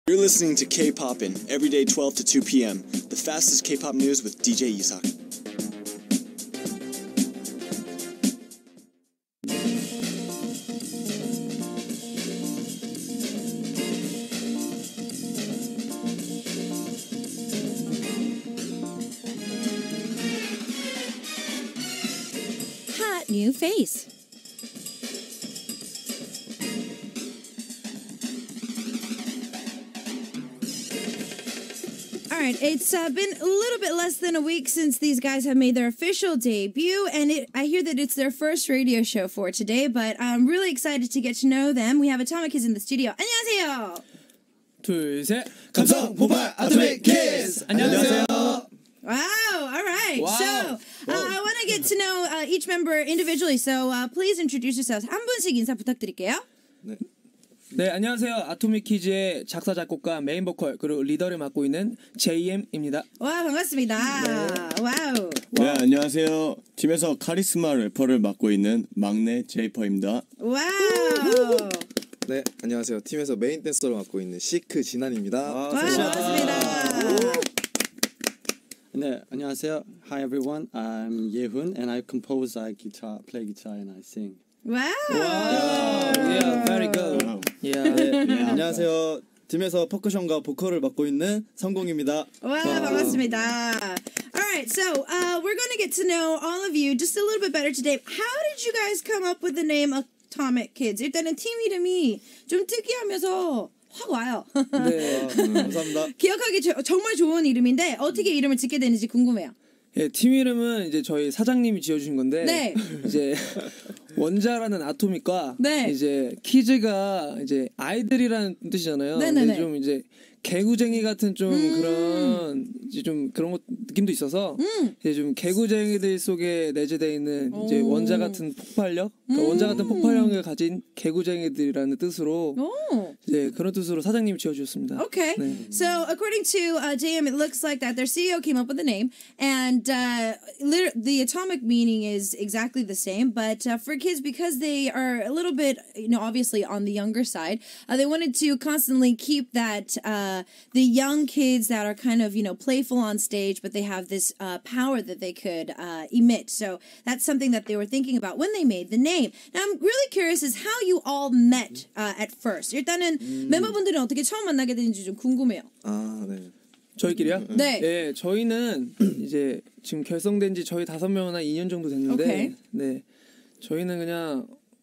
You're listening to K-Poppin' every day 12 to 2 p.m. The fastest K-pop news with DJ Isak. Hot new face. All right, it's been a little bit less than a week since these guys have made their official debut, and I hear that it's their first radio show for today, but I'm really excited to get to know them. We have Atomic Kids in the studio. 안녕하세요. 둘, 셋. 감성 폭발 아토믹 키즈. 안녕하세요. Wow, all right. Wow. So, I want to get to know each member individually, so please introduce yourselves. 한 분씩 인사 부탁드릴게요. 네, 안녕하세요. 아토믹 키즈의 작사 작곡가 메인 보컬 그리고 리더를 맡고 있는 JM입니다. 와, 반갑습니다. 와우. 네, 안녕하세요. 팀에서 카리스마 래퍼를 맡고 있는 막내 제이퍼입니다. 와우. 네, 안녕하세요. 팀에서 메인 댄서를 맡고 있는 시크 진한입니다. 와, 반갑습니다. 네, 안녕하세요. Hi everyone. I'm Yehun and I compose, I play guitar and I sing. 와우. Yeah, very good. Yeah. 네, 안녕하세요. 팀에서 퍼커션과 보컬을 맡고 있는 성공입니다. 와, 반갑습니다. All right, so we're going to get to know all of you just a little bit better today. How did you guys come up with the name Atomic Kids? 일단은 팀 이름이 좀 특이하면서 확 와요. 네. 감사합니다. 기억하기 정말 좋은 이름인데 어떻게 이름을 짓게 되는지 궁금해요. 예, 팀 이름은 이제 저희 사장님이 지어주신 건데 네. 이제 원자라는 아토믹과 네. 이제 키즈가 이제 아이들이라는 뜻이잖아요. 네네네. 근데 좀 이제 개구쟁이 같은 좀 그런 이제 좀 그런 것 느낌도 있어서 이제 좀 개구쟁이들 속에 내재되어 있는 이제 원자 같은 폭발력, 그러니까 원자 같은 폭발력을 가진 개구쟁이들이라는 뜻으로 이제 그런 뜻으로 사장님이 지어주셨습니다. Okay, 네. so according to JM, it looks like that their CEO came up with the name, and the atomic meaning is exactly the same. But for kids, because they are a little bit, obviously on the younger side, they wanted to constantly keep that the young kids that are kind of playful on stage, but they have this power that they could emit. So that's something that they were thinking about when they made the name. Now I'm really curious is how you all met at first. 일단은 멤버분들은 어떻게 처음 만나게 되는지 좀 궁금해요. 아, 네. 저희끼리요? 네. 네, 저희는 이제 지금 결성된 지 저희 5명은 한 2년 정도 됐는데, 오케이. 네, 저희는 그냥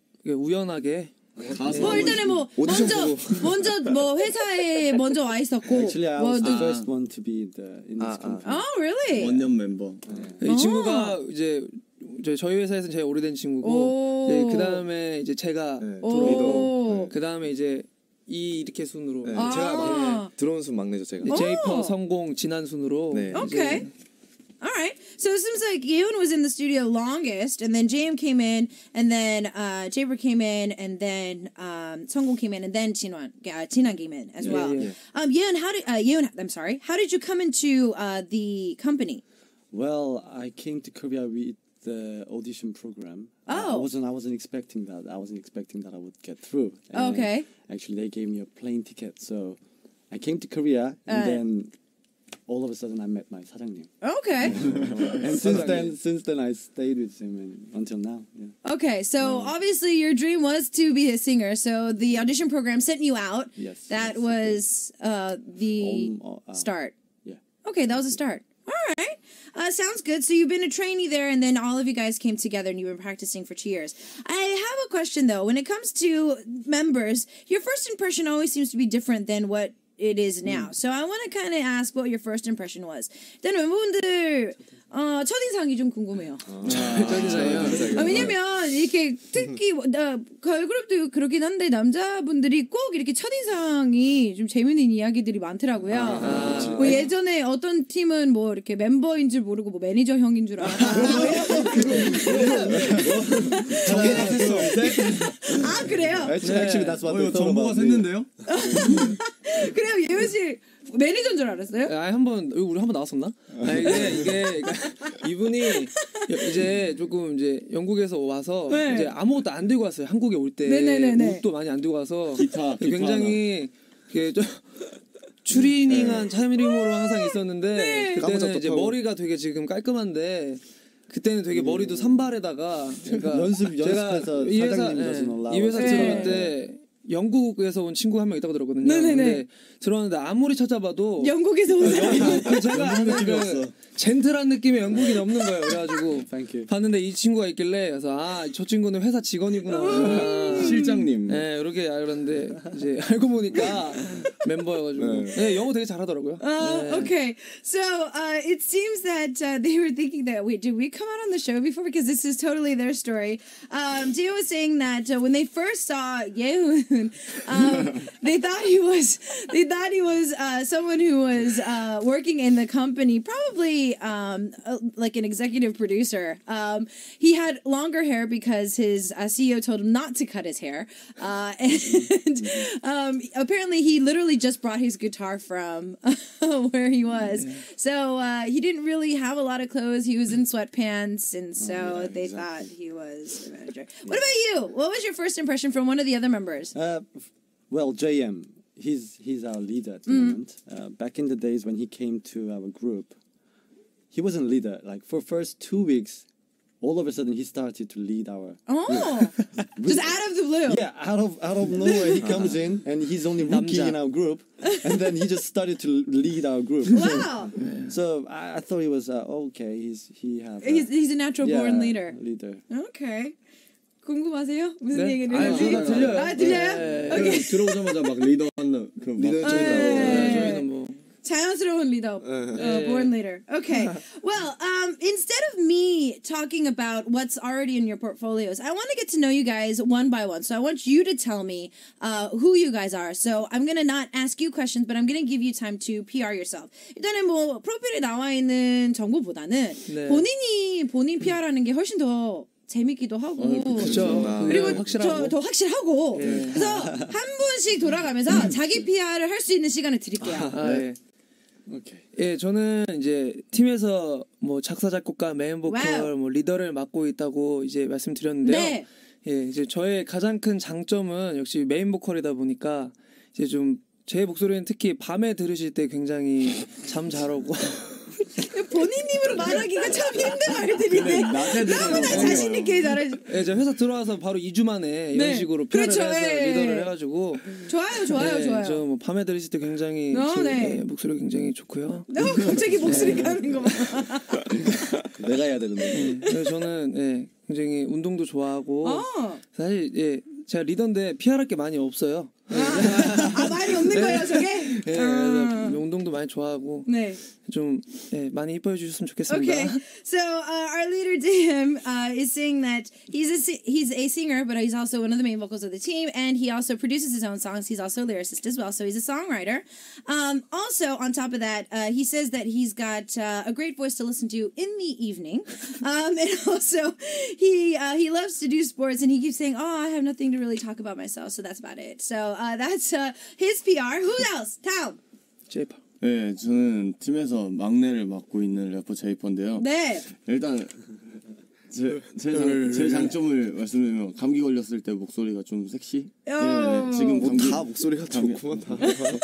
우연하게. 일단은 오디션 먼저 뭐 회사에 먼저 와 있었고. Actually, I was the first one to be in this company. Oh, really? 원년 멤버. 이 친구가 이제 저희 회사에서는 제일 오래된 친구고, 네, 그 다음에 이제 제가 들어오고, 그 다음에 이제 이렇게 순으로 네, 제가 들어온 순 막내죠, 제가. 제이퍼, 성공, 진한 순으로. 네. Okay. All right. So it seems like Yeon was in the studio longest, and then JM came in, and then Jaber came in, and then Songgong came in, and then Jinan came in as well. Yeah. Yeon, I'm sorry. How did you come into the company? Well, I came to Korea with the audition program. Oh. I wasn't expecting that. I wasn't expecting that I would get through. And Okay. Actually, they gave me a plane ticket, so I came to Korea, and then all of a sudden I met my 사장님. Okay. And since then I stayed with him until now. Yeah. Okay. So obviously your dream was to be a singer. So the audition program sent you out. Yes. That was the start. Yeah. Okay, that was a start. All right. Sounds good. So you've been a trainee there, and then all of you guys came together, and you've been practicing for 2 years. I have a question, though. When it comes to members, your first impression always seems to be different than what it is now. So I want to kind of ask what your first impression was. 일단 멤버분들 첫인상이 좀 궁금해요. 왜냐면 이렇게 특히 걸그룹도 그렇긴 한데 남자분들이 꼭 이렇게 첫인상이 좀 재밌는 이야기들이 많더라고요. 뭐 예전에 어떤 팀은 뭐 이렇게 멤버인 줄 모르고 뭐 매니저 형인 줄 알았다. 아 그래요? Actually, that's what they thought 정보가 about me. 샜는데요? 그래요, 예은 씨 매니저인 줄 알았어요? 우리 한번 나왔었나? 이게 이분이 이제 조금 이제 영국에서 와서 네. 이제 아무것도 안 들고 왔어요. 한국에 올 때 네네네네. 옷도 많이 안 들고 와서 기타 굉장히 이게 좀 추리닝한 차림으로 항상 있었는데 그때는 까무잡도 이제 타고. 머리가 되게 지금 깔끔한데 그때는 되게 머리도 산발에다가 그러니까 연습해서 이 회사 사장님이 doesn't allow 이 회사 us. 들어갈 때 영국에서 온 친구 한 명 있다고 들었거든요. 네네네. 근데 들어왔는데 아무리 찾아봐도 영국에서 온 사람. 그 제가 아는 그 젠틀한 느낌의 영국인이 없는 거예요. 그래가지고 Thank you. 봤는데 이 친구가 있길래 그래서 저 친구는 회사 직원이구나. 실장님. 네, 이렇게 알았는데 이제 알고 보니까 멤버여가지고 네, 영어 되게 잘하더라고요. Okay. So it seems that they were thinking that, wait, did we come out on the show before? Because this is totally their story. Jio was saying that when they first saw Yehoon, they thought he was someone who was working in the company, probably like an executive producer. He had longer hair because his CEO told him not to cut his hair, and apparently he literally just brought his guitar from where he was. So he didn't really have a lot of clothes. He was in sweatpants, and so they thought he was a manager. What about you? What was your first impression from one of the other members? Well, JM, he's our leader at the moment. Back in the days when he came to our group, he wasn't leader. Like for first 2 weeks, all of a sudden he started to lead our. Oh, just out of the blue. Yeah, out of nowhere he comes in and he's only rookie in our group, and then he just started to lead our group. Wow. So I thought he was okay. He's a natural born leader. Leader. Okay. 궁금하세요? 무슨 네? 얘기를 아니, 했는지? 들려요. 들려요? 네. 오케이. 들어오자마자 막 리더하는 그 리더 막 저희는 뭐 자연스러운 리더. Born leader. Okay. Well, instead of me talking about what's already in your portfolios, I want to get to know you guys one by one. So I want you to tell me who you guys are. So I'm going to not ask you questions, but I'm going to give you time to PR yourself. 일단은 뭐 프로필에 나와 있는 정보보다는 네. 본인이 본인 PR하는 게 훨씬 더 재밌기도 하고 그렇죠. 그리고 확실하고. 더 확실하고 그래서 한 분씩 돌아가면서 자기 PR을 할 수 있는 시간을 드릴게요. 예. Okay. 예, 저는 이제 팀에서 뭐 작사 작곡가 메인 보컬 와우. 뭐 리더를 맡고 있다고 이제 말씀드렸는데요. 네. 예, 이제 저의 가장 큰 장점은 역시 메인 보컬이다 보니까 이제 좀 제 목소리는 특히 밤에 들으실 때 굉장히 잠 잘 오고 본인 입으로 말하기가 참 힘든 말들이네. 너무나 자신 있게 잘해. 예, 제가 회사 들어와서 바로 2주 만에 이런 네. 식으로 PR을 그렇죠. 해서 예, 리더를 예. 해가지고 좋아요. 네, 저 뭐 밤에 들으실 때 굉장히 네. 예, 목소리 굉장히 좋고요. 갑자기 목소리가 하는 거 봐. 내가 해야 되는데. 그래서 저는 예, 굉장히 운동도 좋아하고 사실 예, 제가 리더인데 PR할 게 많이 없어요. 많이 없는 거예요, 저게? 예, 그래서 운동도 많이 좋아하고 네. 좀 예, 많이 이뻐해 주셨으면 좋겠습니다. Okay, so our leader Dim is saying that he's a singer, but he's also one of the main vocals of the team, and he also produces his own songs. He's also a lyricist as well, so he's a songwriter. Also, on top of that, he says that he's got a great voice to listen to in the evening, and also he loves to do sports, and he keeps saying, "Oh, I have nothing to really talk about myself," so that's about it. So that's his PR. Who else? Tom. 제이팝. 네, 저는 팀에서 막내를 맡고 있는 래퍼 제이퍼인데요. 네. 일단 제 장점을 말씀드리면 감기 걸렸을 때 목소리가 좀 섹시. 네, 지금 뭐 감기 다 목소리가 좋구만 다.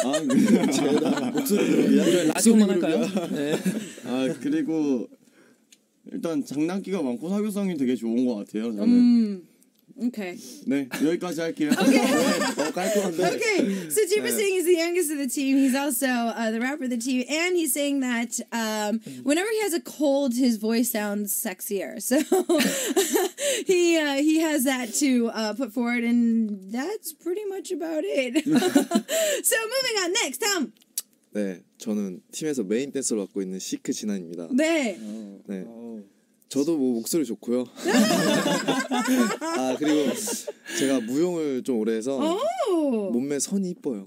목소리 라디오만 할까요? 네. 그리고 일단 장난기가 많고 사교성이 되게 좋은 것 같아요. 저는. Okay. 네, 여기까지 할게요. 깔끔한데. Okay, so Jeep is saying he's the youngest of the team. He's also the rapper of the team, and he's saying that whenever he has a cold, his voice sounds sexier. So he has that to put forward, and that's pretty much about it. So moving on, next, Tom. 네, 저는 팀에서 메인 댄서를 맡고 있는 시크 진한입니다. 네. 네. 저도 뭐 목소리 좋고요. 그리고 제가 무용을 좀 오래 해서 몸매 선이 이뻐요.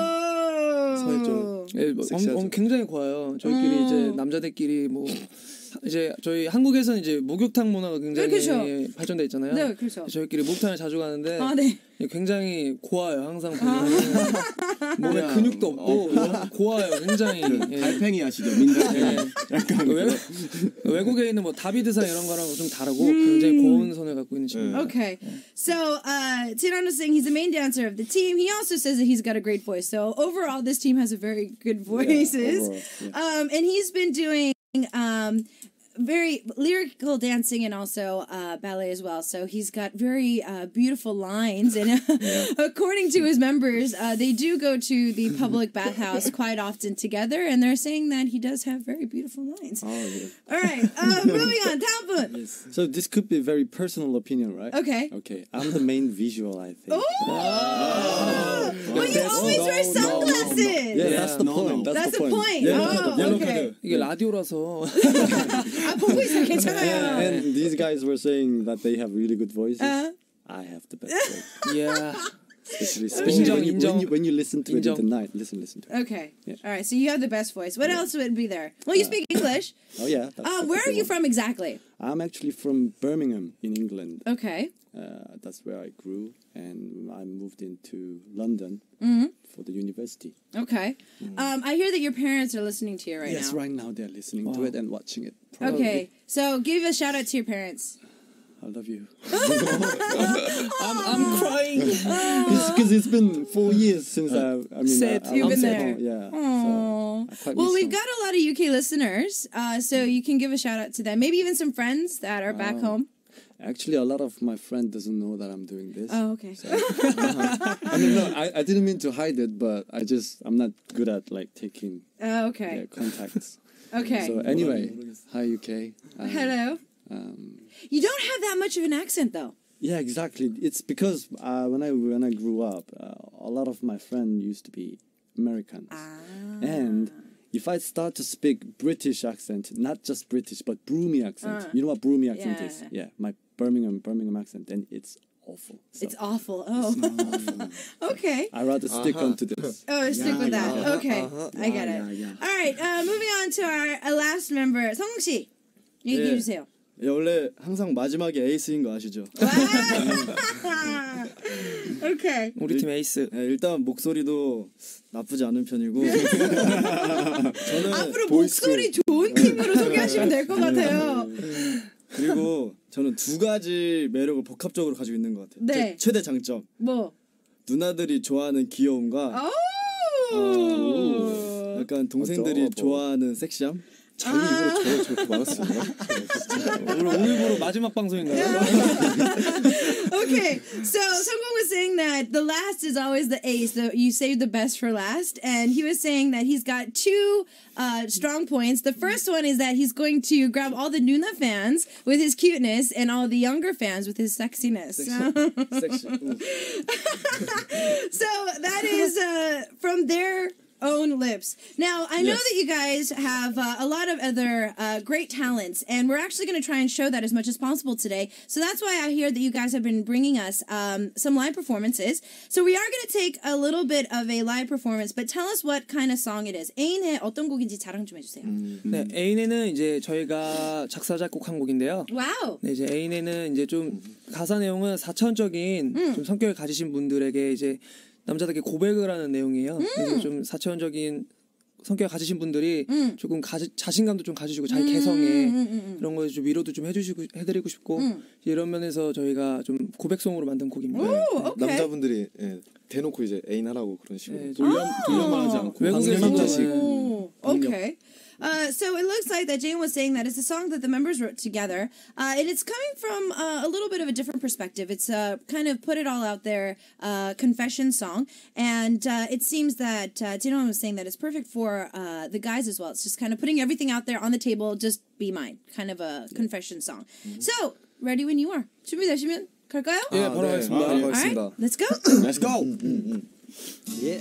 오. 선이 좀 예, 뭐 섹시하죠. 굉장히 고와요. 저희끼리 이제 남자들끼리 뭐 이제 저희 한국에서는 이제 목욕탕 문화가 굉장히 그렇죠. 발전돼 있잖아요. 네, 그렇죠. 저희끼리 목욕탕을 자주 가는데 아, 네. 굉장히 고와요. 항상 보면 몸에 근육도 없고 고와요. 굉장히. 예. 달팽이 아시죠? 민달팽이. 예. 외국에 있는 뭐 다비드상 이런 거랑 좀 다르고 굉장히 고운 손을 갖고 있는 친구. Okay. So, Tirano is saying he's the main dancer of the team. He also says that he's got a great voice. So, overall, this team has a very good voices. overall, And he's been doing very lyrical dancing and also ballet as well. So, he's got very beautiful lines. And according to his members, they do go to the public bathhouse quite often together. And they're saying that he does have very beautiful lines. Oh, yeah. All right. Moving on. 다음 분. So this could be a very personal opinion, right? Okay. Okay, I'm the main visual, I think. Well, you always wear sunglasses. Yeah, that's the No, point. no. That's the point. Yellow Oh, okay. 이게 라디오라서 아, 보고 있어. 괜찮아요. And these guys were saying that they have really good voices. I have the best voice. yeah. Especially 인정, when, you, 인정. when, you, when you listen to it 인정. in the night. Listen to it. Okay. Yeah. All right. So you have the best voice. What else would be there? Well, you speak English. Oh yeah. That's Where a are good you one. from exactly? I'm actually from Birmingham in England. Okay. That's where I grew, and I moved into London for the university. Okay. I hear that your parents are listening to you right Yes, now. right now they're listening to it and watching it. Probably. Okay. So give a shout out to your parents. I love you. I'm crying. Because it's been 4 years since Sad. You've been I'm there. home, yeah. Aww. So I quite Well, miss we've home. got a lot of UK listeners, so you can give a shout out to them. Maybe even some friends that are back home. Actually, a lot of my friend doesn't know that I'm doing this. Oh, okay. I mean, no, I didn't mean to hide it, but I'm not good at like taking Oh, okay. contacts. Okay. So anyway, hi UK. Hello. You don't have that much of an accent, though. Yeah, exactly. It's because when I grew up, a lot of my friends used to be Americans, and if I start to speak British accent, not just British but Broomy accent, you know what Broomy accent Yeah. is? Yeah, my Birmingham accent, then it's awful. So It's awful. Oh. Okay. I rather stick onto this. Oh, stick with that. Okay. I get it. All right. Moving on to our last member. 성웅 씨. 얘기해 주세요. 예, 원래 항상 마지막에 에이스인 거 아시죠? Okay. 우리 팀 에이스. 예, 일단 목소리도 나쁘지 않은 편이고 저는 앞으로 목소리 좋은 팀으로 소개하시면 될 것 같아요. 그리고 저는 두 가지 매력을 복합적으로 가지고 있는 것 같아요. 네. 제 최대 장점 뭐? 누나들이 좋아하는 귀여움과 오. 약간 동생들이 좋아하는 섹시함. 자기 입으로 저렇게 말했어요. 오늘부로 마지막 방송인가요? Okay, so Sungwon was saying that the last is always the ace. You save the best for last, and he was saying that he's got two strong points. The first one is that he's going to grab all the Nuna fans with his cuteness and all the younger fans with his sexiness. 섹시. So that is from their own lips. Now, I know that you guys have a lot of other great talents, and we're actually going to try and show that as much as possible today. So that's why I hear that you guys have been bringing us some live performances. So we are going to take a little bit of a live performance, but tell us what kind of song it is. 애인의 어떤 곡인지 자랑 좀 해주세요. 네, 애인에는 이제 저희가 작사 작곡한 곡인데요. 와우. 네, 이제 애인에는 이제 좀 가사 내용은 사차원적인 좀 성격을 가지신 분들에게 이제 남자들에게 고백을 하는 내용이에요. 그래서 좀 사차원적인 성격을 가지신 분들이 조금 자신감도 좀 가지시고 자기 개성에 그런 거 좀 위로도 좀 해드리고 싶고 이런 면에서 저희가 좀 고백송으로 만든 곡입니다. 오, 오케이. 남자분들이 대놓고 이제 애인 하라고 그런 식으로 네, 돌려 말하지 않고 외국에서도 Oh, okay. So it looks like that Jane was saying that it's a song that the members wrote together, and it's coming from a little bit of a different perspective. It's kind of put it all out there, confession song, and it seems that Jane was saying that it's perfect for the guys as well. It's just kind of putting everything out there on the table, just be mine, kind of a confession song. So, ready when you are. 준비되시면 갈까요? 예, 바로 하겠습니다. All right, 알겠습니다. let's go. Let's go. Yeah.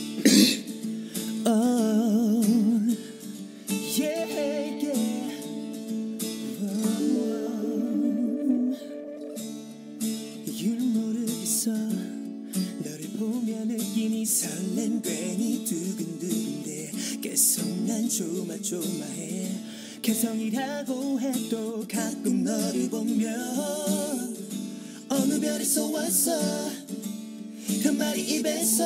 모르겠어 너를 보며 느끼니 설렘 괜히 두근두근대 계속 난 조마조마해 개성이라고 해도 가끔 너를 보면 어느 별에서 왔어 그 말이 입에서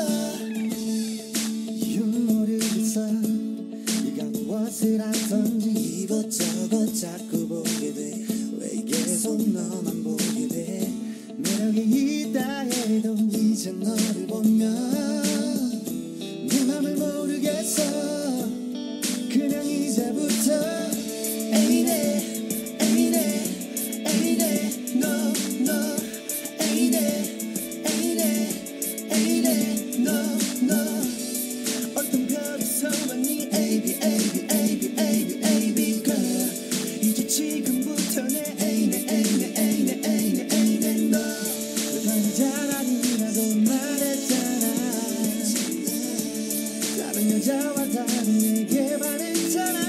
모르겠어 네가 무엇을 하던지 이것저것 자꾸 보게 돼 왜 계속 너만 보게 돼 매력이 있다 해도 이제 너를 보면 내 맘을 모르겠어 그냥 이제부터 Ain't it, ain't it, ain't it, no, no Ain't it, ain't it, ain't it, no, no 어떤 별에서만 네 AB, AB, AB, AB, AB girl 이제 지금부터 내 ain't it, ain't it, ain't it, ain't it, ain't it, no 다른 사람이라고 말했잖아 다른 여자와 다르게 말했잖아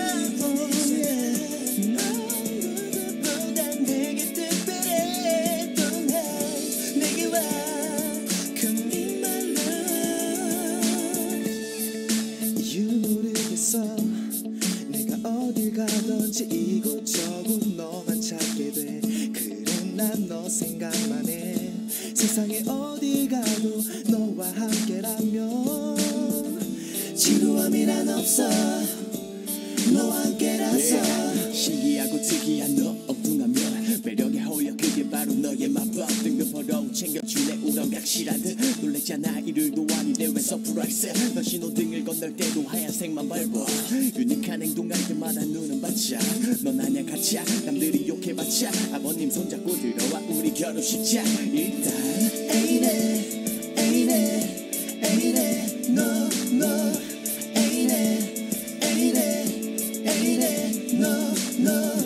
내가 어딜 가든지 이곳저곳 너만 찾게 돼 그래 난 너 생각만 해 세상에 어딜 가도 너와 함께라면 지루함이란 없어 너와 함께라서 신기하고 특이한 너 엉뚱하면 매력에 홀려 그게 바로 너의 마법 등급으로 챙겨줄래 우렁각실한 듯 놀랬잖아 이를도 아닌데 왜 서프라이즈 너 신호등을 건널 때도 하얀색만 밟아 유니크한 행동할 때마다 눈은 반짝 넌 아냐 가짜 남들이 욕해봤자 아버님 손잡고 들어와 우리 결혼식장 일단 Ain't it, ain't it, ain't it, no, no Ain't it, ain't it, ain't it, no, no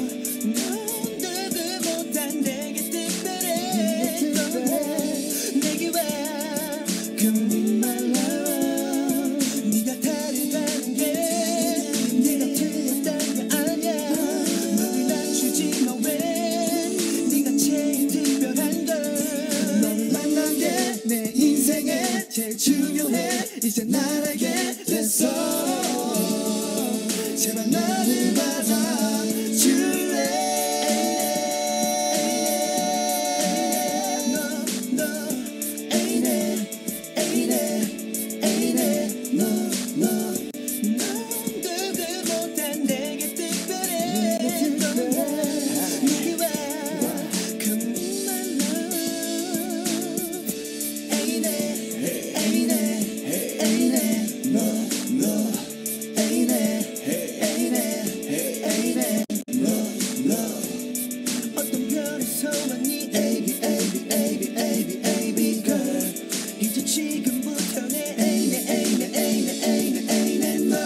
누구보단 내게 특별해 내게 와 Come in my love 네가 다르다는 게 네가 틀렸다는 게 아니야 너를 낮추지 마 왜 네가 제일 특별한 걸 너를 만난 게 내 인생에 제일 중요해 이제 날 알게 됐어 제발 나를 받아줄래 No, no, ain't it, ain't it, ain't it, no, no 넌 누구보단 내게 특별해 내게 와 Come in my love Ain't it, ain't it, ain't it, no, no Ain't it, ain't it, ain't it, no, no 어떤 별에서만 네 AB, AB, AB, AB, AB girl 이제 지금부터 내 ain't it, ain't it, ain't it, ain't it, ain't it, no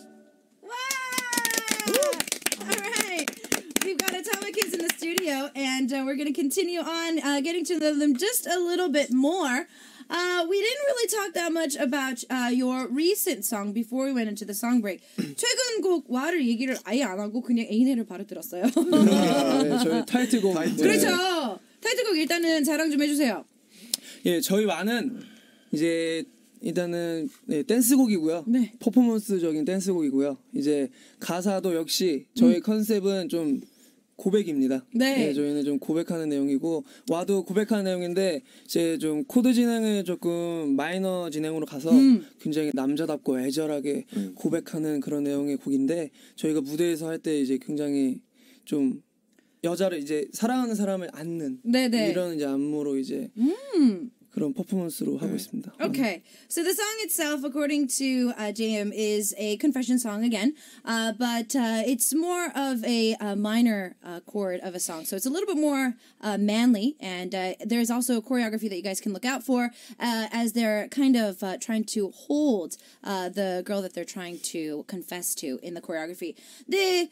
Wow! All right. We've got Atomic Kids in the studio, and we're going to continue on getting to know them just a little bit more. We didn't really talk that much about your recent song before we went into the song break. 최근 곡 와를 얘기를 아예 안 하고 그냥 애인애를 바로 들었어요. 네, 저희 타이틀곡. 네. 그렇죠. 타이틀곡 일단은 자랑 좀 해주세요. 예, 저희 와는 이제 일단은 네, 댄스곡이고요. 네. 퍼포먼스적인 댄스곡이고요. 이제 가사도 역시 저희 컨셉은 좀 고백입니다. 네. 저희는 좀 고백하는 내용이고 와도 고백하는 내용인데 이제 좀 코드 진행을 조금 마이너 진행으로 가서 굉장히 남자답고 애절하게 고백하는 그런 내용의 곡인데 저희가 무대에서 할 때 이제 굉장히 좀 여자를 이제 사랑하는 사람을 안는 네네. 이런 이제 안무로 이제 그런 퍼포먼스로 하고 있습니다. Okay, so the song itself, according to JM, is a confession song again, but it's more of a minor chord of a song, so it's a little bit more manly, and there's also a choreography that you guys can look out for as they're kind of trying to hold the girl that they're trying to confess to in the choreography. 네.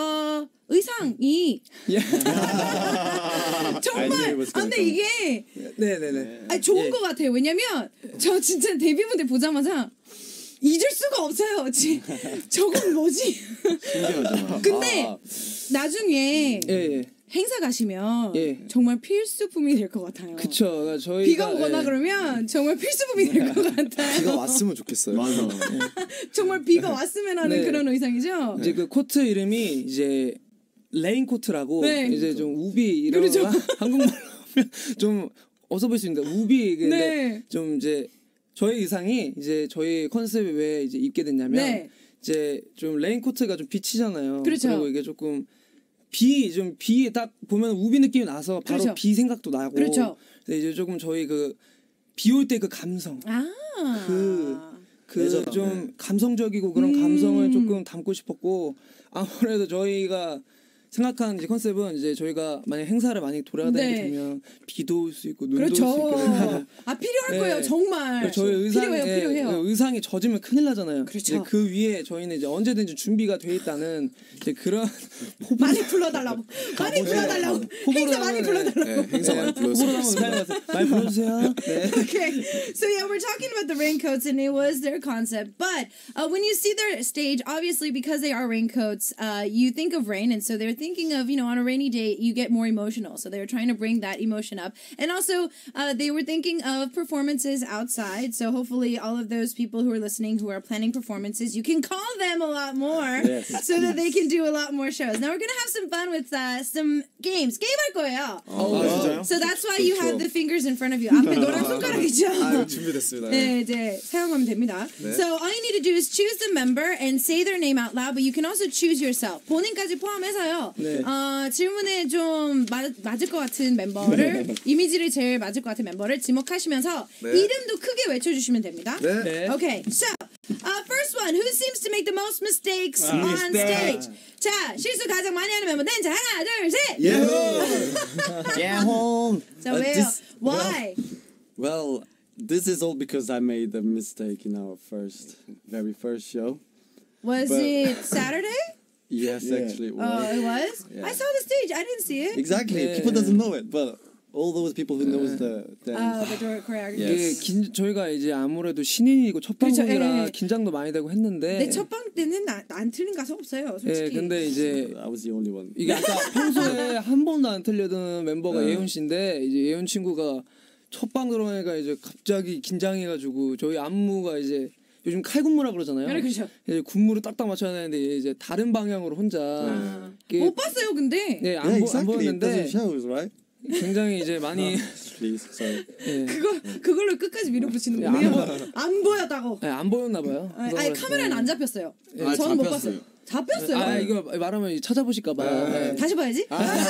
의상이 정말 근데 이게 네네네. 좋은 것 같아요. 왜냐면 저 진짜 데뷔 무대 보자마자 잊을 수가 없어요. 저건 뭐지? 신기하죠. 근데 나중에 행사 가시면 예. 정말 필수품이 될 것 같아요. 그쵸. 그러니까 저희가 비가 오거나 예. 그러면 정말 필수품이 될 것 같아요. 비가 왔으면 좋겠어요. 맞아. 정말 비가 왔으면 하는 네. 그런 의상이죠. 이제 그 코트 이름이 이제 레인 코트라고 네. 이제 좀 우비 이런 그렇죠. 한국말로 하면 좀 어서 보이십니다. 우비 근데 네. 좀 이제 저희 의상이 이제 저희 컨셉에 왜 이제 입게 됐냐면 네. 이제 좀 레인 코트가 좀 비치잖아요. 그렇죠. 그리고 이게 조금 비 딱 보면 우비 느낌이 나서 바로 그렇죠. 비 생각도 나고. 그렇죠. 근데 이제 조금 저희 그 비 올 때 그 감성. 아. 그 좀 감성적이고 그런 감성을 조금 담고 싶었고 아무래도 저희가 생각하는 이제 컨셉은 이제 저희가 만약 행사를 많이 돌아다니게 네. 되면 비도 올 수 있고 눈도 그렇죠. 올 수 있고 아 필요할 네. 거예요, 정말. 저희 필요해요. 의상이 젖으면 큰일 나잖아요. 그렇죠. 이제 그 위에 저희는 이제 언제든지 준비가 돼 있다는 이제 그런 많이 불러달라고. 많이 불러달라고. 행사 많이 불러달라고. 네, 행사 많이 호불호 불러주세요. 한번 의상에 많이 불러주세요. 네. Okay, so yeah, we're talking about the raincoats, and it was their concept. But when you see their stage, obviously because they are raincoats, you think of rain, and so they're thinking of, on a rainy day, you get more emotional. So they were trying to bring that emotion up, and also they were thinking of performances outside. So hopefully, all of those people who are listening who are planning performances, you can call them a lot more, so that they can do a lot more shows. Now we're gonna have some fun with some games. 게임 할 거예요. 진짜요? So that's why you have the fingers in front of you. 앞에 노란 손가락이죠. 아, 준비됐습니다. 네, 이제 사용하면 됩니다. So all you need to do is choose the member and say their name out loud, but you can also choose yourself. 본인까지 포함해서요. 네. 질문에 좀 맞을 것 같은 멤버를 이미지를 제일 맞을 것 같은 멤버를 지목하시면서 네. 이름도 크게 외쳐주시면 됩니다. 네. 네. Okay, so first one, who seems to make the most mistakes on stage? 자, 실수 가장 많이 하는 멤버. 자, 하나, 둘, 셋. Yeah. 자, 왜요? this- Why? Well, this is all because I made a mistake in our very first show. Was But- it Saturday? Yes, actually it was. Oh, it was? Yeah. I saw the stage. I didn't see it. Exactly. Yeah. People doesn't know it, but all those people who knows the The door choreography. Yes. 이게 저희가 이제 아무래도 신인이고 첫 그렇죠. 방송이라 예. 긴장도 많이 되고 했는데. 내 첫방 때는 안 틀린 가수 없어요, 예, 솔직히. 근데 이제 I was the only one. 이게 아까 평소에 한 번도 안 틀려던 멤버가 예훈 씨인데 이제 예훈 친구가 첫 방 들어가니까 이제 갑자기 긴장해가지고 저희 안무가 이제 요즘 칼군무라 그러잖아요. 그렇죠. 이제 군무를 딱딱 맞춰야 되는데 이제 다른 방향으로 혼자 이게 못 봤어요, 근데. 네, Yeah, 안 exactly. It 보였는데 doesn't shows, right? 굉장히 이제 많이 Please, sorry. 예, 그걸로 끝까지 밀어붙이는군요. 안 보였다고. 예, 안 보였나 봐요. 아니, 카메라는 안 잡혔어요. 아, 저는 못 잡혔어요. 봤어요. 잡혔어요. 아 이거 말하면 찾아보실까 봐요. 예. 다시 봐야지.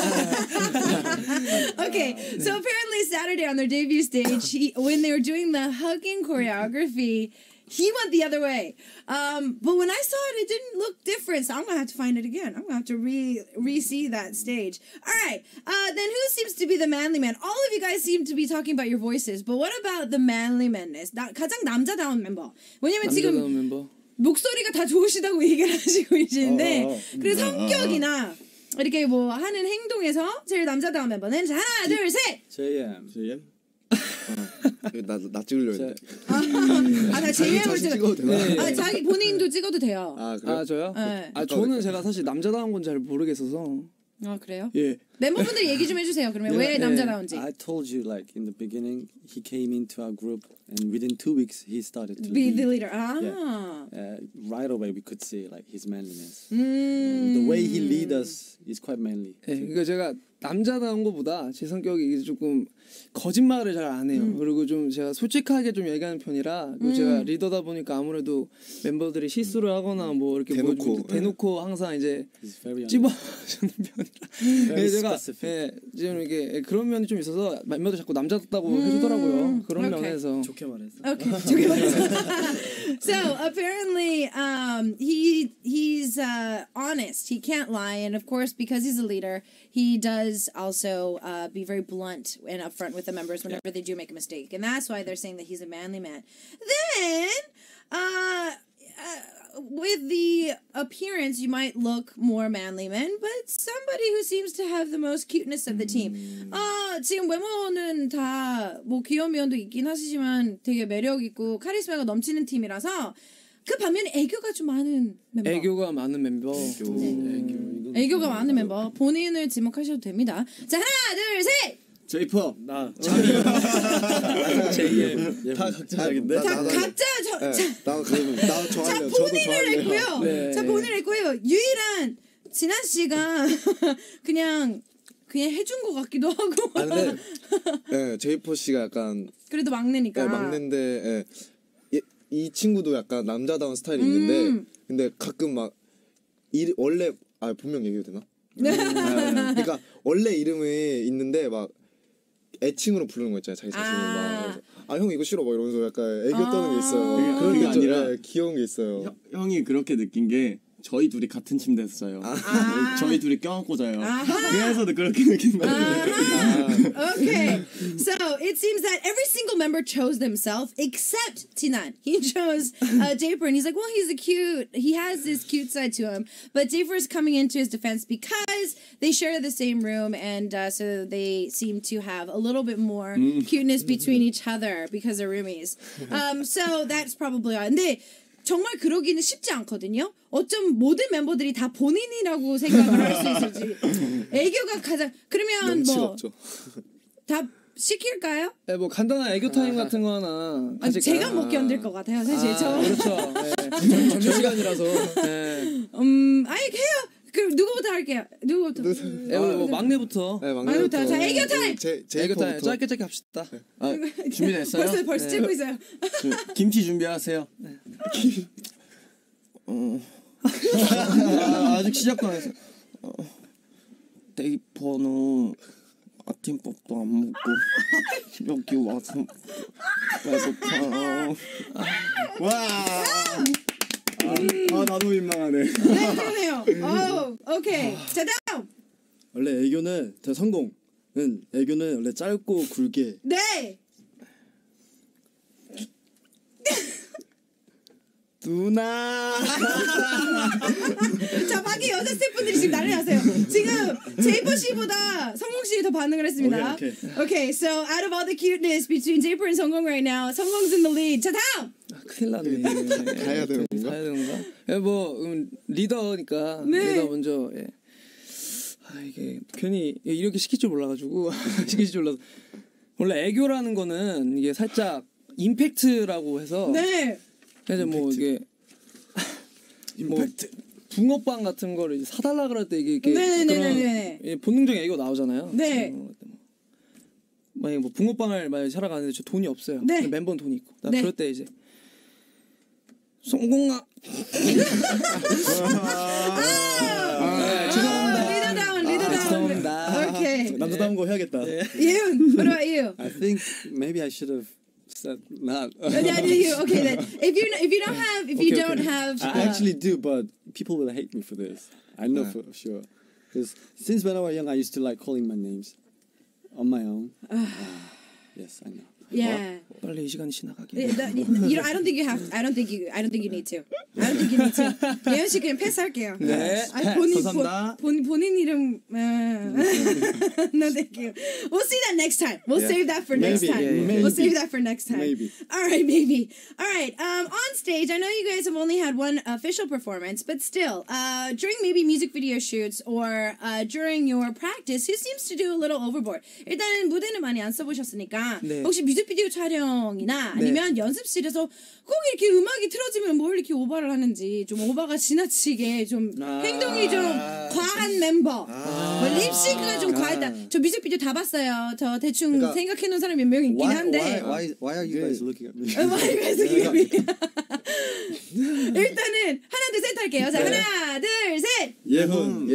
Okay, so apparently Saturday on their debut stage, when they were doing the hugging choreography, he went the other way. But when I saw it, it didn't look different. So I'm gonna have to find it again. I'm gonna have to re-see that stage. All right. Then who seems to be the manly man? All of you guys seem to be talking about your voices, but what about the manliness? 가장 남자다운 멤버. 왜냐면 지금 남자다운 멤버. 목소리가 다 좋으시다고 얘기를 하시고 계시는데 그래서 성격이나 이렇게 뭐 하는 행동에서 제일 남자다운 멤버는 자, 하나, 둘, 셋. JM. 나 찍으려 했는데. 다 JM을 자신 찍어도 되나? 자기 본인도 찍어도 돼요. 아, 그래요? 아 저요? 네. 아 저는 제가 사실 남자다운 건 잘 모르겠어서. 아 그래요? 예. 멤버분들 얘기 좀 해주세요. 그러면 왜 네. 남자다운지. I told you like in the beginning, he came into our group and within 2 weeks he started to Be the lead. leader. 아. Right away we could see like his manliness. The way he lead us is quite manly. 예, 그러니까 제가 남자다운 것보다 제 성격이 조금 거짓말을 잘 안 해요. 그리고 좀 제가 솔직하게 좀 얘기하는 편이라 그리고 제가 리더다 보니까 아무래도 멤버들이 실수를 하거나 뭐 이렇게 대놓고 항상 이제 He's very 찝어주는 편이라. Very 제가 specific. 예, 지금 이게 그런 면이 좀 있어서 멤버들 자꾸 남자답다고 해주더라고요. 그런 오케이. 면에서. 좋게 말해서. Okay. 저기 So apparently, he's honest. He can't lie, and of course, because he's a leader, he does also be very blunt and upfront with the members whenever they do make a mistake, and that's why they're saying that he's a manly man. Then, with the appearance, you might look more manly men, but somebody who seems to have the most cuteness of the team. 지금 외모는 다 뭐 귀여운 면도 있긴 하시지만 되게 매력 있고 카리스마가 넘치는 팀이라서 그 반면에 애교가 좀 많은 멤버. 애교가 많은 멤버. 애교. 애교가 많은 멤버 본인을 지목하셔도 됩니다. 자 하나 둘 셋. 제이퍼. 나 JM. 다 각자 자기인데. 자 각자 자 본인을 했고요. 네. 자 본인을 했고요. 유일한 진한 씨가 그냥 해준 것 같기도 하고. 아 근데 예, 제이퍼 씨가 약간 그래도 막내니까. 예, 막내인데 예, 이 친구도 약간 남자다운 스타일이 있는데 근데 가끔 막 원래 본명 얘기해도 되나? 그러니까 원래 이름이 있는데 막 애칭으로 부르는 거 있잖아요. 자기 자신을 막 형 이거 싫어 막 이러면서 약간 애교 떠는 게 있어요. 그런 게 아니라 귀여운 게 있어요. 형이 그렇게 느낀 게 저희 둘이 같은 침대에서 자요. 저희 둘이 껴안고 자요. 그래서도 그렇게 느낀 거예요. Okay, so it seems that every single member chose themselves except Tinan. He chose Japer, and he's like, well, he has this cute side to him. But Japer is coming into his defense because they share the same room, and so they seem to have a little bit more cuteness between each other because they're roomies. So that's probably all. 근데 정말 그러기는 쉽지 않거든요. 어쩜 모든 멤버들이 다 본인이라고 생각을 할 수 있을지. 애교가 가장 그러면 명치가 뭐 없죠. 다 시킬까요? 네, 뭐 간단한 애교 타임 같은 거 하나. 제가 못 견딜 것 같아요, 사실. 그렇죠. 네. 점심시간이라서. 네. 아니 해요. 그럼 누구부터 할게요? 누구부터? 뭐 막내부터. 네, 막내부터. 자, 애교 타임. 애교 타임 짧게 합시다. 준비됐어요? 벌써 찍고 있어요. 김치 준비하세요. 아직 시작도 안 했어. 데이퍼는 아침밥도 안 먹고 여기 와서 배고파. 나도 민망하네. 네, 그러네요. 오케이. 자, 다음. 원래 애교는 애교는 원래 짧고 굵게. 네. 누나. 자, 밖에 여자 스태프분들이 지금 난리 났어요. 지금 제이퍼 씨보다 성공 씨 더 반응을 했습니다. Okay, so out of all the cuteness between Japer and 성공 right now, 성공's in the lead. 자, 다음. 큰일 났네. 가야 되는 건가? 가야 되는가? 리더니까 네. 리더 먼저. 예. 이게 괜히 이렇게 시킬 줄 몰라가지고 원래 애교라는 거는 이게 살짝 임팩트라고 해서. 네. 그래서 뭐 이게 임팩트. 붕어빵 같은 거를 이제 사달라 그럴 때 이게 그런 본능적인 애교가 나오잖아요. 네. 만약에 뭐 붕어빵을 만약에 사러 가는데 저 돈이 없어요. 네. 멤버는 돈이 있고. 나 네. 그럴 때 이제 성공아. 리더다운. 죄송합니다. Okay. 남자다운 거 해야겠다. Yoon, what about you? I think maybe I should have said not. Yeah, you. Okay then. If you don't have. I actually do, but people will hate me for this. I know for sure. Because since when I was young, I used to like calling my names on my own. Yes, I know. Yeah. 빨리 이 시간이 지나가게. I don't think you have. I don't think you need to. 예은 씨 그냥 패스할게요. 네. 감사합니다. 본인 이름. No, thank you. We'll see that next time. We'll save that for next time. We'll save that for next time. Maybe. All right, maybe. All right. On stage, I know you guys have only had one official performance, but still, during maybe music video shoots or during your practice, who seems to do a little overboard? 일단은 무대는 많이 안 써보셨으니까 네. 혹시 뮤직비디오 촬영이나 아니면 연습실에서 꼭 이렇게 음악이 틀어지면 뭘 이렇게 오버를 하는지 좀 오버가 지나치게 좀 행동이 좀 과한 멤버 뭐 립싱크가 좀 과했다. 저 뮤직비디오 다 봤어요. 저 대충 그러니까 생각해놓은 사람이 몇 명 있긴 한데 Why are you guys looking at me? 일단은 하나 둘 셋 할게요. 자 하나 둘 셋. 예훈.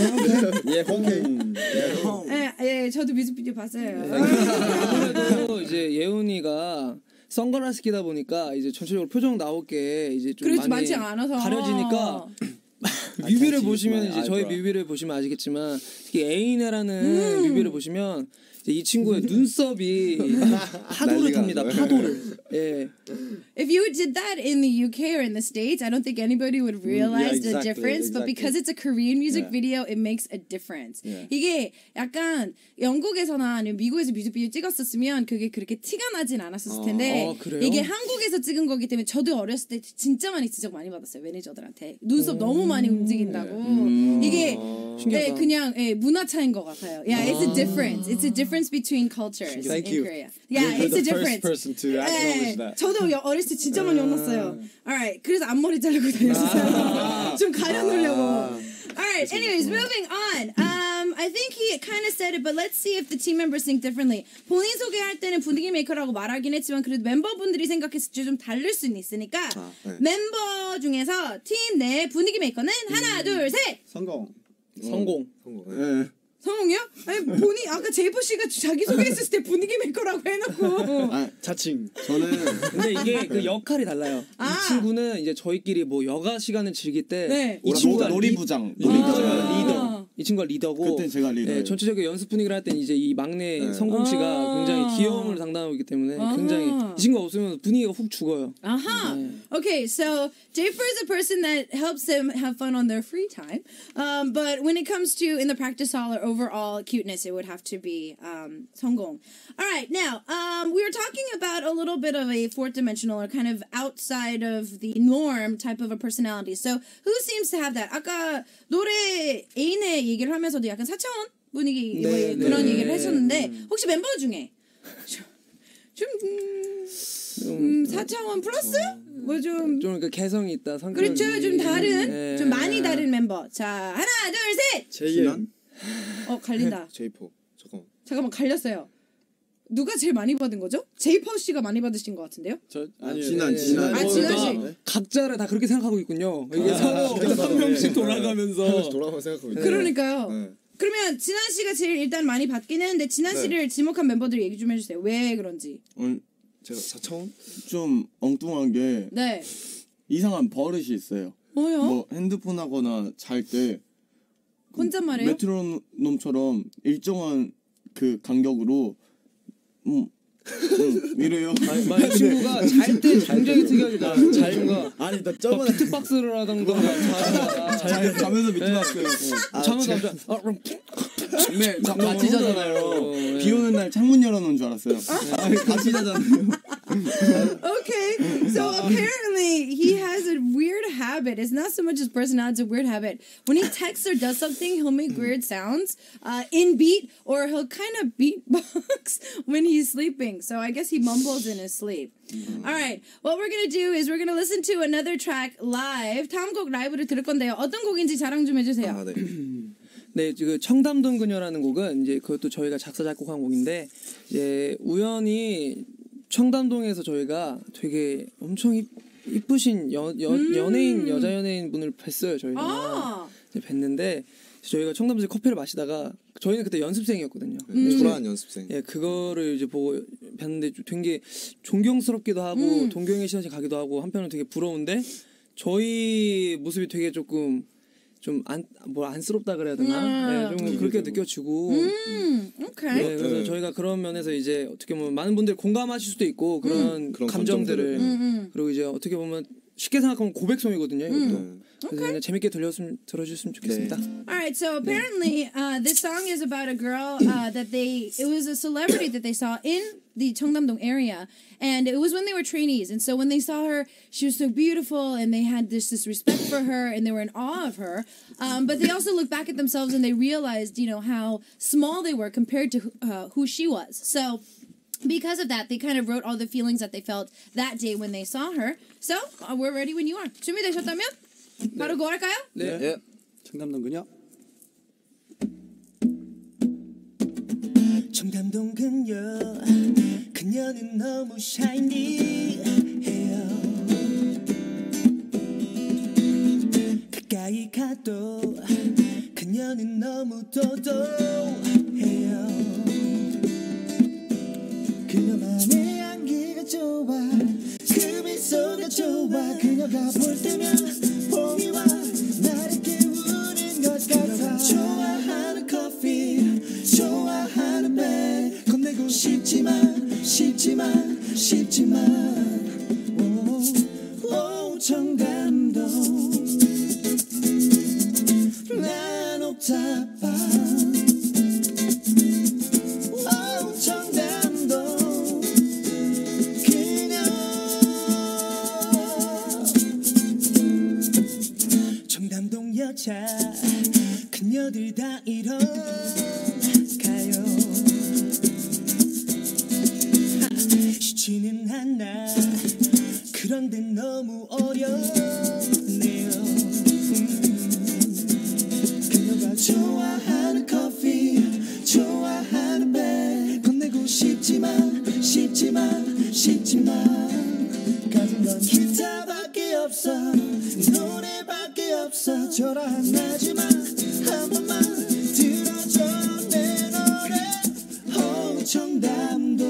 예, 저도 뮤직비디오 봤어요. 아무래도 이제 예훈이가 선글라스 끼다 보니까 이제 전체적으로 표정 나오게 이제 좀 그렇지, 많이 많지 않아서. 가려지니까 뮤비를 보시면 이제 저희 뮤비를 보시면 아시겠지만 특히 에이네라는 뮤비를 보시면 이제 이 친구의 눈썹이 파도를 탑니다. 파도를. 예. If you did that in the UK or in the States, I don't think anybody would realize the exactly, difference. But because it's a Korean music video, it makes a difference. 이게 약간 영국에서나 아니면 미국에서 뮤직비디오 찍었었으면 그게 그렇게 티가 나진 않았었을 텐데 그래요? 이게 한국에서 찍은 거기 때문에 저도 어렸을 때 진짜 많이 지적 많이 받았어요. 매니저들한테. 눈썹 너무 많이 움직여 움직인다고. 이게 네, 신기하다. 그냥 문화 차이인 것 같아요. Yeah, it's a difference. It's a difference between cultures Thank in you. Korea. Yeah, You're it's a the first difference. person to acknowledge that. 저도 어렸을 때 진짜 많이 혼났어요. Alright, 그래서 앞머리 자르고 다녔어요. 좀 가려놓으려고. Alright, anyways, moving on. I think he kind of said it, but let's see if the team members think differently. 본인 소개할 때는 분위기 메이커라고 말하긴 했지만 그래도 멤버분들이 생각했을 때 좀 다를 수는 있으니까 네. 멤버 중에서 팀 내 분위기 메이커는 하나, 둘, 셋. 성공. 성공. 네. 성공이요? 아니 본인 아까 제이퍼 씨가 자기 소개했을 때 분위기 메이커라고 해놓고. 아, 자칭. 저는 근데 이게 그 역할이 달라요. 아. 이 친구는 이제 저희끼리 뭐 여가 시간을 즐길 때 네. 이 친구가 놀이부장. 리더. 이 친구가 리더고 그때 제가 리더예요. 네, 전체적인 연습 분위기를 할 때는 이제 이 막내 성공 씨가 굉장히 귀여움을 담당하고 있기 때문에 굉장히 이 친구가 없으면 분위기가 훅 죽어요. Okay, so Jafer is a person that helps them have fun on their free time. But when it comes to in the practice hall or overall cuteness, it would have to be 성공. All right, now we were talking about a little bit of a fourth dimensional or kind of outside of the norm type of a personality. So who seems to have that? 아까 노래 애인의 얘기를 하면서도 약간 4차원 분위기 뭐 그런 얘기를 하셨는데 혹시 멤버 중에 좀 4차원 플러스? 뭐좀 좀 그 개성이 있다. 성격이. 그렇죠. 좀 다른, 네. 좀 많이 다른 멤버. 자, 하나, 둘, 셋. JM. 갈린다. 제이포. 잠깐만, 갈렸어요. 누가 제일 많이 받은 거죠? 제이퍼 씨가 많이 받으신 것 같은데요? 아니요. 진한. 아, 진한 씨. 각자를 다 그렇게 생각하고 있군요. 이게 서로 한 명씩 돌아가면서 돌아가면 생각하고 있네. 그러니까요. 네. 그러면 진한 씨가 제일 일단 많이 받긴 했는데 진한 씨를 지목한 멤버들 얘기 좀 해주세요. 왜 그런지. 제가 4차원? 좀 엉뚱한 게 네. 이상한 버릇이 있어요. 뭐요? 뭐 핸드폰 하거나 잘 때 혼잣말해요? 메트로놈처럼 일정한 그 간격으로 이래요. 만약 친구가 잘 때 굉장히 특이하게 자유가 아니 나 저번에 비트박스를 하던가 자면서 비트박스. 자면서 네, 같이 자잖아요. 비 오는 날 창문 열어놓은 줄 알았어요. 같이 자잖아요. Okay, so apparently he has a weird habit. It's not so much his personality, it's a weird habit. When he texts or does something, he'll make weird sounds in beat, or he'll kind of beatbox when he's sleeping. So I guess he mumbles in his sleep. All right, what we're gonna do is we're gonna listen to another track live. 다음 곡 라이브를 들을 건데요. 어떤 곡인지 자랑 좀 해주세요. 네. 네, 그 청담동 그녀라는 곡은 이제 그것도 저희가 작사 작곡한 곡인데 이제 우연히 청담동에서 저희가 되게 엄청 이쁘신 연예인 여자 연예인 분을 뵀어요 저희가. 이제 뵀는데 저희가 청담동에서 커피를 마시다가 저희는 그때 연습생이었거든요. 초라한 연습생. 예, 그거를 이제 보고 뵀는데 되게 존경스럽기도 하고 동경의 시선이 가기도 하고 한편으로 되게 부러운데 저희 모습이 되게 조금 좀 안쓰럽다 그래야 되나? 네, 좀 그렇게 느껴지고. Okay. 네, 그래서 저희가 그런 면에서 이제 어떻게 보면 많은 분들이 공감하실 수도 있고 그런 감정들을 그리고 이제 어떻게 보면 쉽게 생각하면 고백송이거든요. 이것도. 그래서 그냥 재밌게 들어주셨으면 좋겠습니다. All right, so apparently this song is about a girl it was a celebrity that they saw in the Cheongdam-dong area, and it was when they were trainees. And so when they saw her, she was so beautiful, and they had this respect for her, and they were in awe of her. But they also looked back at themselves and they realized, how small they were compared to who she was. So because of that, they kind of wrote all the feelings that they felt that day when they saw her. So we're ready when you are. 준비되셨다면 바로 go 할까요? 네. 청담동 그녀. 청담동 그녀는 너무 샤이니해요. 가까이 가도 그녀는 너무 도도해요. 그녀만의 향기가 좋아, 그 미소가 좋아. 그녀가 볼 때면 봄이 와 나를 깨우는 것 같아. 좋아하는 커피, 좋아하는 배, 건네고 싶지만 오 청담동 난 옥탑방. 오 청담동 그녀. 청담동 여자 그녀들 다 이런가요 쉽지는 않아 그런데 너무 어렵네요 그녀가 좋아하는 커피 좋아하는 배 건네고 싶지만 가진 건 기타밖에 없어 노래밖에 없어 초라하지만 한 번만 들어줘 내 노래 청담도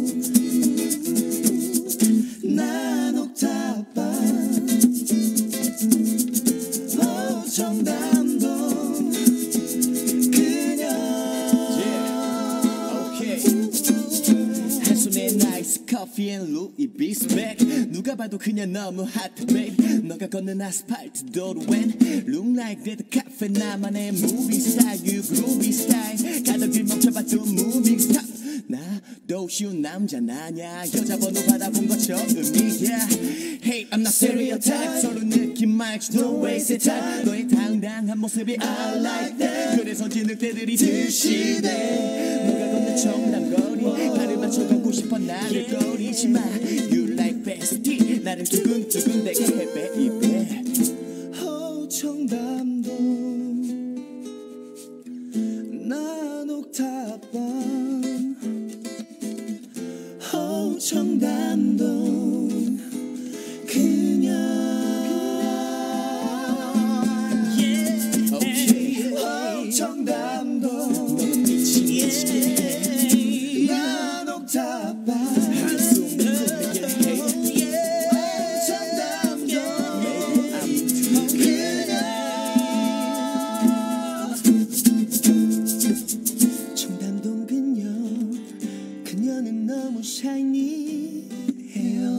난 옥탑방 청담도 그녀 한 손에 나이스 커피 앤 루이 비스백 누가 봐도 그냥 너무 핫 babe 너가 걷는 아스팔트 도로엔 Look like that cafe 나만의 movie style You groovy style 가덕을 멈춰봐도 moving stop 나도 쉬운 남자 나냐 여자 번호 받아본 거 처음이야 Hey I'm not stereotype 서로 느낌 말지 No waste your time 너의 당당한 모습이 I like that 그래서 진흙대들이 드시대 너가 걷는 청담거리 발을 맞춰 걷고 싶어 나를 꺼리지 마 You like bestie 나를 두근두근대게 해 baby 청담도 난 옥탑방 청담도 그녀 청담도 난 옥탑방 청담동 그녀는 너무 샤이니해요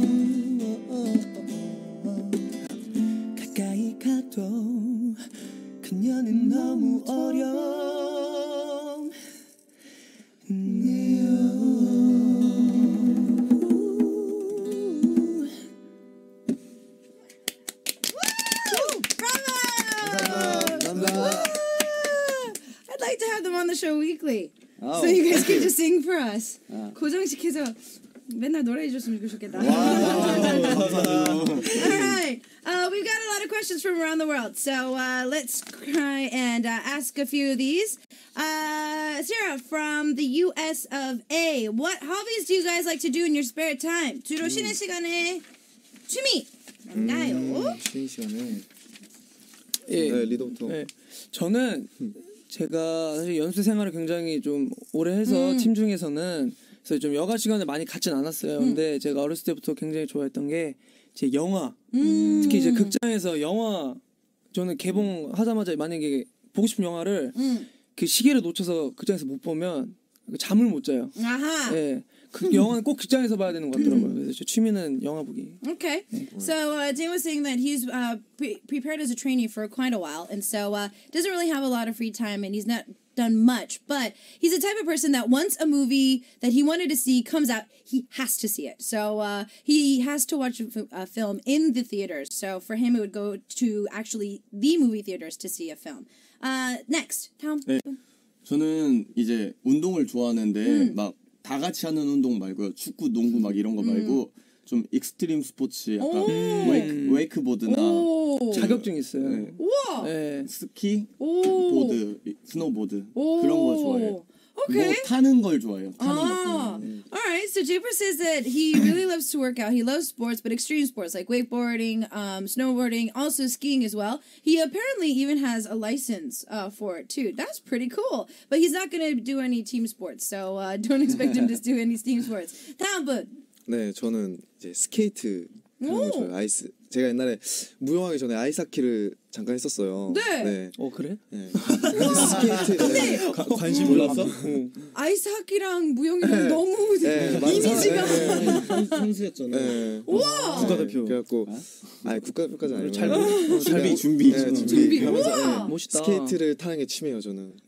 가까이 가도 그녀는 너무 I'd like to have them on the show weekly. So you guys can just sing for us. 고정시켜서 맨날 노래해 줬으면 좋겠다. Alright, we've got a lot of questions from around the world. So let's try and ask a few of these. Sarah from the US of A. What hobbies do you guys like to do in your spare time? 주로 쉬는 시간에 취미 뭔가요? 쉬는 시간에 예. 네, 리더부터. 네. 저는 제가 사실 연습 생활을 굉장히 좀 오래 해서 팀 중에서는 그래서 좀 여가 시간을 많이 갖진 않았어요. 근데 제가 어렸을 때부터 굉장히 좋아했던 게 제 영화, 특히 이제 극장에서 영화 저는 개봉하자마자 만약에 보고 싶은 영화를 그 시계를 놓쳐서 극장에서 못 보면 잠을 못 자요. 아하. 예. 그 영화는 꼭 극장에서 봐야 되는 것 같더라고요. 그래서 제 취미는 영화 보기. Okay. So Dan was saying that he's prepared as a trainee for quite a while, and so doesn't really have a lot of free time, and he's not done much. But he's the type of person that once a movie that he wanted to see comes out, he has to see it. So he has to watch a film in the theaters. So for him, it would go to actually the movie theaters to see a film. Next, Tom. 네. 저는 이제 운동을 좋아하는데 막 다 같이 하는 운동 말고요. 축구, 농구 막 이런 거 말고 좀 익스트림 스포츠 약간 웨이크보드나 자격증 있어요. 네. 우와. 네. 스키, 보드, 스노보드 그런 거 좋아해요. Okay. 뭐 타는 걸 좋아해요. 타는 거. All right. So Japer says that he really loves to work out. He loves sports, but extreme sports like wakeboarding, snowboarding, also skiing as well. He apparently even has a license for it too. That's pretty cool. But he's not going to do any team sports, so don't expect him to do any team sports. 다음 분. 네, 저는 이제 스케이트 하는 거 좋아해요. 아이스. 제가 옛날에 무용하기 전에 아이스하키를 잠깐 했었어요. 네. 그래? 네. 스케이트. 근데 관심 몰랐어? 아이스하키랑 무용이랑 너무 네, 이미지가. 선수였잖아. 네. 우와. 국가대표. 그래갖고 아니 국가대표까지는 아니고 준비. 네, 준비. 우와. 하면서 멋있다. 스케이트를 타는 게 취미예요, 저는.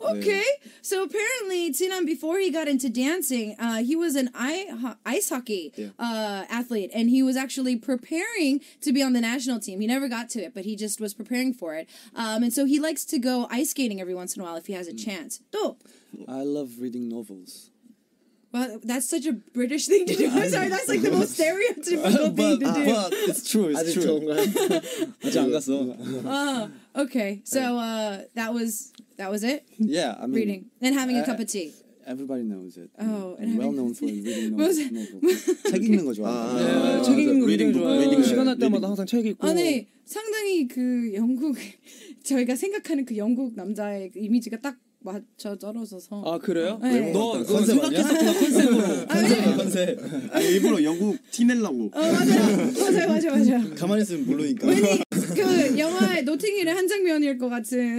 Okay, so apparently Tinan, before he got into dancing, he was an ice hockey athlete, and he was actually preparing to be on the national team. He never got to it, but he just was preparing for it. And so he likes to go ice skating every once in a while if he has a chance. 또 I love reading novels. well, that's such a British thing to do. I'm sorry, that's like the most stereotypical thing to do. But it's true. It's 아직 true. 좋은가요? 아직 안 갔어. Okay, so that was it. Yeah, I mean, Reading and having a cup of tea. everybody knows it. Oh, and I'm well having- known for reading Was- novels. 책 읽는 거 좋아해요. 네, 책 읽는 거 굉장히 리딩 좋아해요. 북, 시간 날 때마다 항상 책 읽고. 아니 상당히 그 영국 저희가 생각하는 그 영국 남자의 그 이미지가 딱 맞춰 떨어져서. 아 그래요? 네. 너 컨셉 아니야? 생각했었구나 컨셉으로. 컨셉. 아니, 일부러 영국 티 내려고. 맞아요. 가만히 있으면 모르니까. 왠지 그 영화의 노팅힐의 한 장면일 것 같은.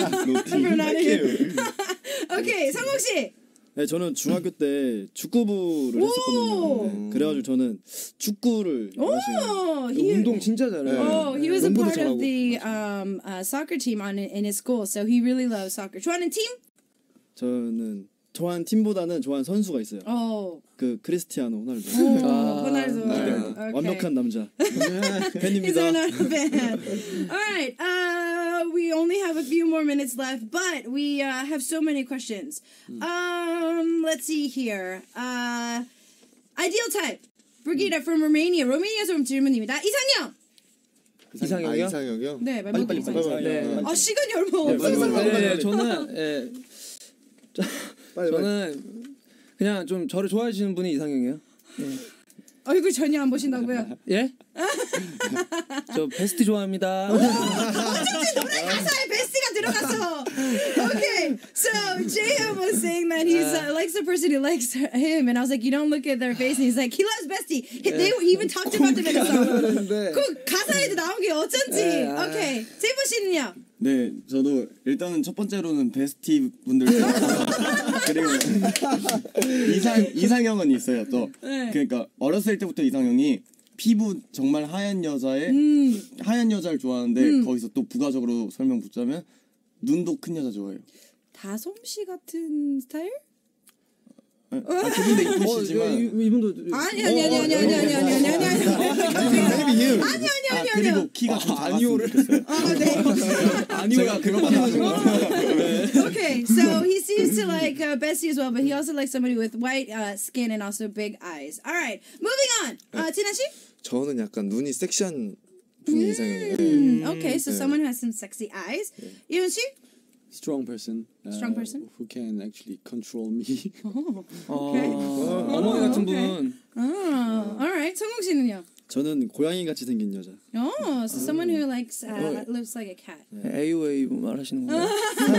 오케이 성국 씨. 네, 저는 중학교 때 축구부를 했었거든요. 네, 그래가지고 저는 축구를 열심히 운동 진짜 잘해요. Oh, he was a 농구도 part of 잘하고. the soccer team in his school, so he really loves soccer. 좋아하는 팀? 저는 좋아하는 팀보다는 좋아하는 선수가 있어요. Oh, 그 크리스티아노 호날두. 호날두. Okay. 완벽한 남자. He's 팬입니다. not a fan. All right. We only have a few more minutes left, but we have so many questions. Let's see here. Ideal type. Brigida from Romania. 로마니아에서 온 질문입니다. 이상형. 이상형이요? 이상형이요? 네, 빨리. 네. 아 시간이 얼마 없어서. 네, 저는 저는 그냥 좀 저를 좋아해 주시는 분이 이상형이에요. 얼굴 전혀 안 보신다고요? 예? 저 베스트 좋아합니다. 가사에 베스트가 들어갔어. Okay, so Jaehyun was saying that he likes the person who likes him, and I was like, you don't look at their face, and he's like, he loves Bestie. They even talked about them in the song. 그 가사에도 나온 게 어쩐지. Okay, 제이버 씨는요? 네, 저도 일단은 첫 번째로는 베스티 분들 그리고 이상형은 있어요. 또 그러니까 어렸을 때부터 이상형이 피부 정말 하얀 여자의 하얀 여자를 좋아하는데 거기서 또 부가적으로 설명 붙자면 눈도 큰 여자 좋아해요. 다솜 씨 같은 스타일? 그분도 이쁘시지만 이분도 아니. 그리고 키가 좀 작았으면 좋겠어요. 제가 그런 거 가지고 Okay, so he seems to like Bestie as well, but he also likes somebody with white skin and also big eyes. All right, moving on. 진아 씨? 저는 약간 눈이 섹시한 분이 이상형이에요. Okay, so someone who has some sexy eyes. 이현 씨? Strong person. Strong person? Who can actually control me. 어머니 같은 분. All right. 성국 씨는요? 저는 고양이 같이 생긴 여자. Oh, so someone who likes looks like a cat. AOA 말하시는 건가요?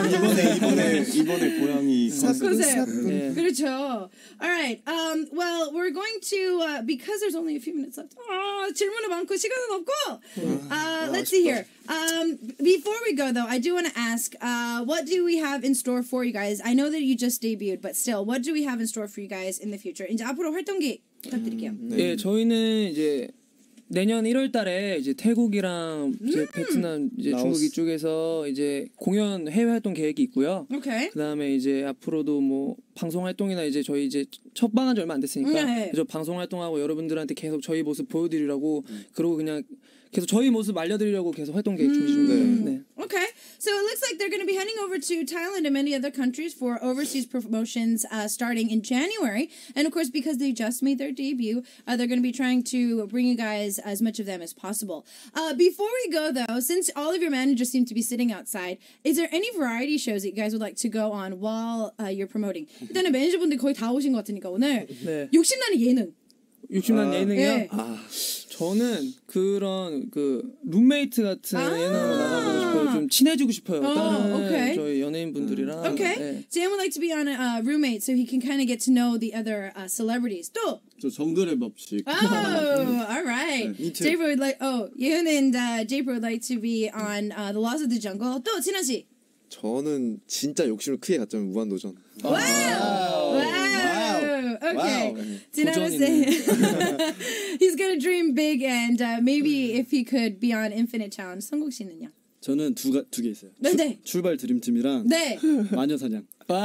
이번에 고양이 네. 그렇죠. All right. Well, we're going to because there's only a few minutes left. 질문은 많고 시간은 없고. Let's see here. Before we go, though, I do want to ask, what do we have in store for you guys? I know that you just debuted, but still, what do we have in store for you guys in the future? 이제 앞으로 활동기 부탁드릴게요. 예, 저희는 이제 내년 1월달에 이제 태국이랑 이제 베트남, 이제 중국 이쪽에서 이제 공연 해외 활동 계획이 있고요. Okay. 그다음에 이제 앞으로도 뭐 방송 활동이나 이제 저희 이제 첫 방한 지 얼마 안 됐으니까 네. 그래서 방송 활동하고 여러분들한테 계속 저희 모습 보여드리려고 그러고 그냥 계속 저희 모습 알려드리려고 계속 활동 계획 중이시고요. 네. Okay, so it looks like they're going to be heading over to Thailand and many other countries for overseas promotions starting in January. And of course, because they just made their debut, they're going to be trying to bring you guys as much of them as possible. Before we go, though, since all of your managers seem to be sitting outside, is there any variety shows that you guys would like to go on while you're promoting? 일단은 매니저분들 거의 다 오신 것 같으니까 오늘 네. 욕심나는 예능. 60만 예능이요? 네. 저는 그런 그 룸메이트 같은 예능을 나가보고 싶어요. 좀 친해지고 싶어요. 다른 okay. 저희 연예인 분들이랑. Okay, 네. Sam would like to be on a roommate so he can kind of get to know the other celebrities. 또. 저 정글의 법칙. Oh, all right. Me too. Japer would like. Oh, Yoon and Japer would like to be on the Laws of the Jungle. 또 진아 씨. 저는 진짜 욕심을 크게 갖자면 무한도전. Wow. Okay. Tina was saying he's gonna dream big and maybe if he could be on Infinite Challenge. 성국 씨는요? 저는 두 개 있어요. 네. 출발 드림팀이랑 네. 마녀사냥.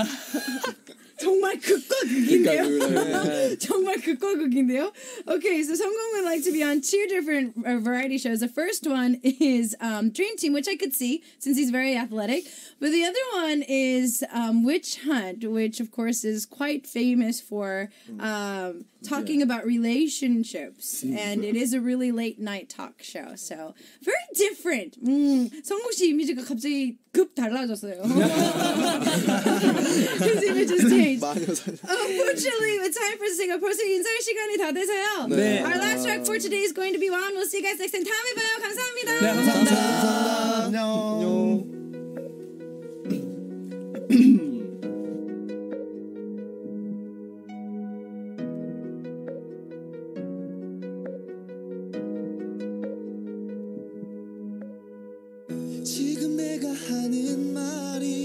정말 극과 극인데요. 정말 극과 극인데요. Okay, so Seongkong would like to be on 2 different variety shows. The first one is Dream Team, which I could see since he's very athletic. But the other one is Witch Hunt, which of course is quite famous for talking about relationships. And it is a really late night talk show. So very different. 성공 씨 이미지가 갑자기 급 달라졌어요. His image has changed. Unfortunately, it's time for us to sing. 벌써 인사할 시간이 다 돼서요. 네. Our last track for today is going to be One. We'll see you guys next time. 다음에 봐요. 감사합니다. 네, 감사합니다. 안녕. 지금 내가 하는 말이